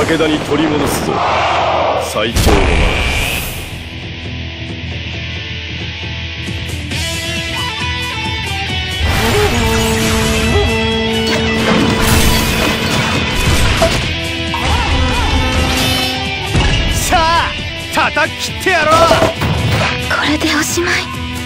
武田に取り戻すぞ最強の魔。 さあ叩き切ってやろう。 これでおしまい。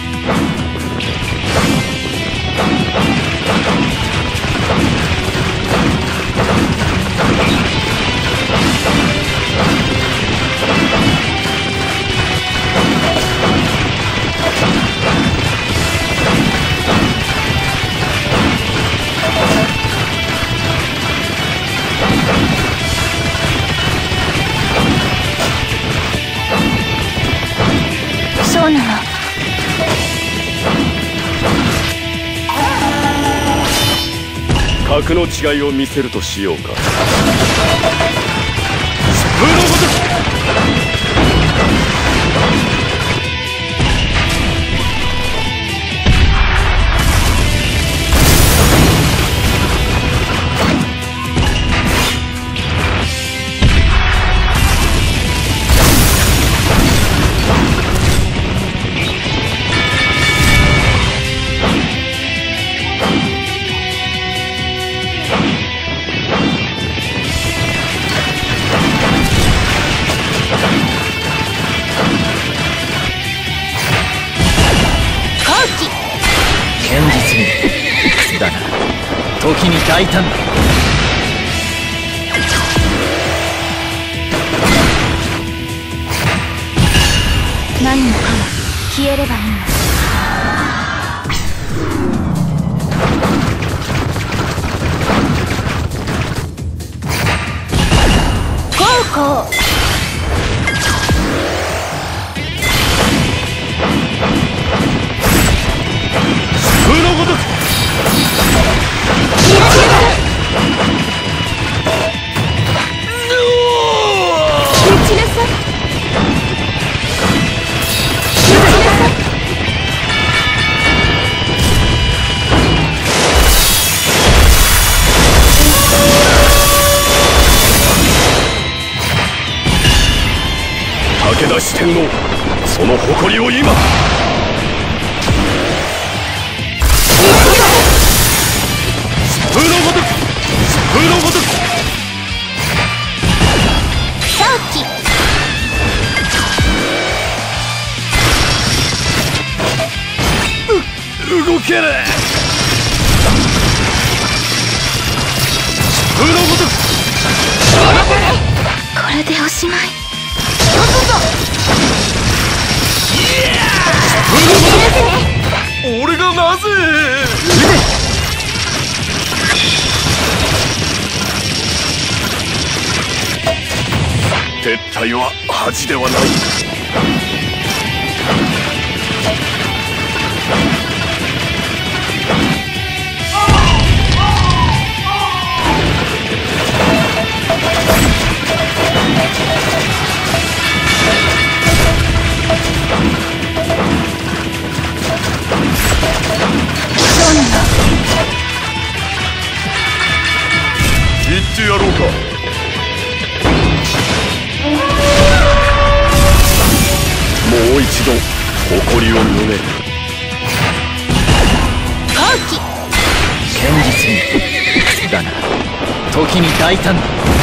そうなの。 格の違いを見せるとしようか。 風のごとく。 堅実にだが時に大胆だ。 何もかも消えればいいの。こう風のごとく。 打ちなさい。 武田四天王その誇りを今。 風のごとく。風のごとく。 早期。 動ける。風のごとく。 これでおしまい。 俺がなぜ。 撤退は恥ではない。言ってやろうか。もう一度誇りを胸。 堅実にだが時に大胆だ。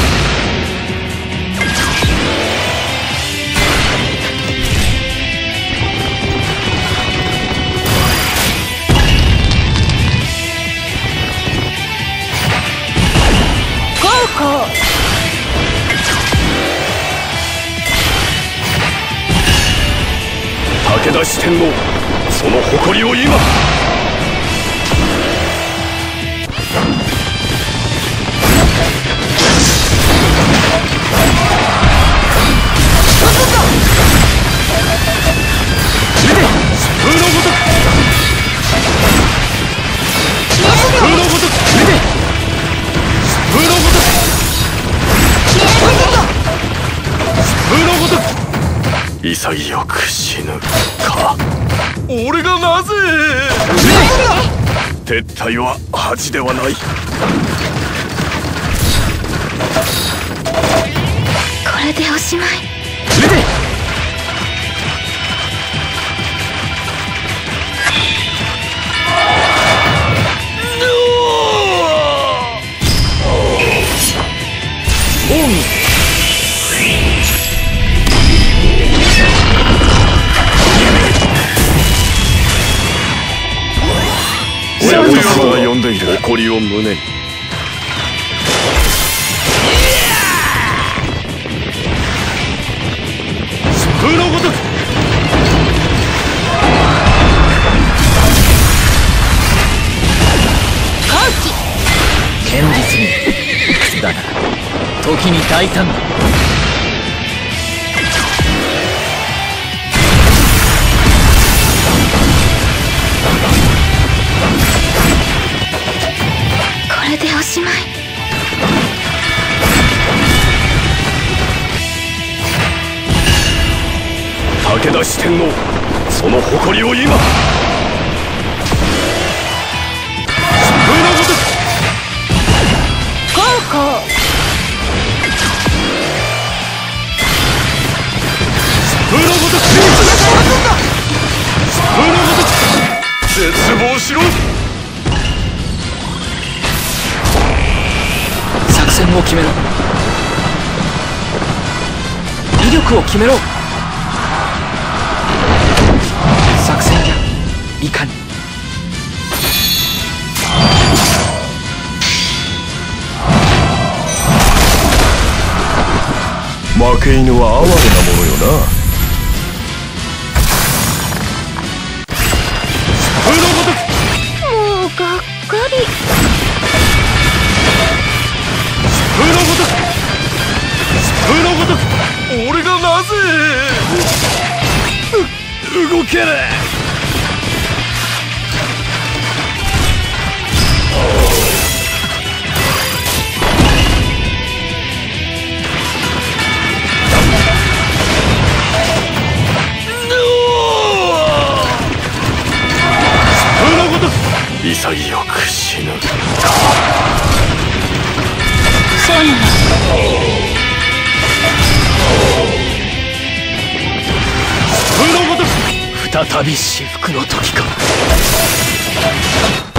武田四天王その誇りを今。潔く死ぬか。 俺がなぜ。 撤退は恥ではない。 れでおしまい。 出て奥義親子様が呼んでいる。誇りを胸に。 疾風のごとく。 堅実にだが時に大胆な。 これでおしまい。 武田四天王、その誇りを今。 疾風のごとく。 こうこう。 疾風のごとく。疾風のごとく。 絶望しろ。 作戦を決めろ。威力を決めろ。作戦じゃいかに。 負け犬は哀れなものよな。 疾風のごとく。 もうがっかり。 疾風のごとく。疾風のごとく。俺がなぜ動けねえ。 潔く死ぬ。 そうなの。 疾風のごとく。 再び至福の時か。